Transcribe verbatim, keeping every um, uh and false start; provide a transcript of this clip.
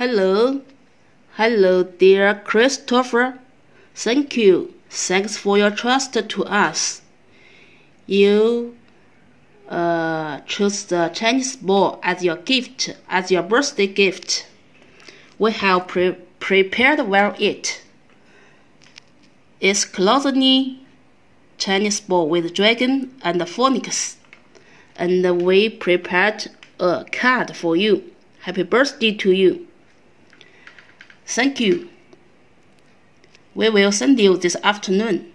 Hello. Hello, dear Christopher. Thank you. Thanks for your trust to us. You uh, chose the Chinese ball as your gift, as your birthday gift. We have pre prepared well it. It's closely Chinese ball with dragon and phoenix. And we prepared a card for you. Happy birthday to you. Thank you. We will send you this afternoon.